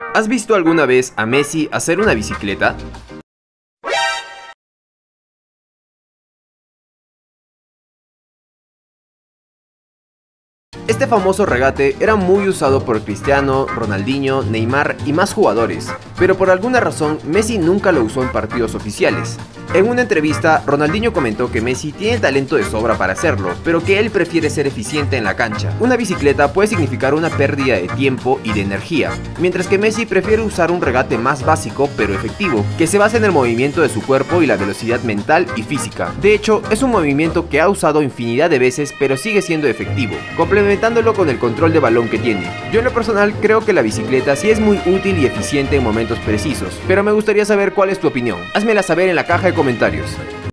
¿Has visto alguna vez a Messi hacer una bicicleta? Este famoso regate era muy usado por Cristiano, Ronaldinho, Neymar y más jugadores, pero por alguna razón Messi nunca lo usó en partidos oficiales. En una entrevista, Ronaldinho comentó que Messi tiene talento de sobra para hacerlo, pero que él prefiere ser eficiente en la cancha. Una bicicleta puede significar una pérdida de tiempo y de energía, mientras que Messi prefiere usar un regate más básico pero efectivo, que se basa en el movimiento de su cuerpo y la velocidad mental y física. De hecho, es un movimiento que ha usado infinidad de veces pero sigue siendo efectivo, complementándolo con el control de balón que tiene. Yo en lo personal creo que la bicicleta sí es muy útil y eficiente en momentos precisos, pero me gustaría saber cuál es tu opinión. Házmela saber en la caja de comentarios.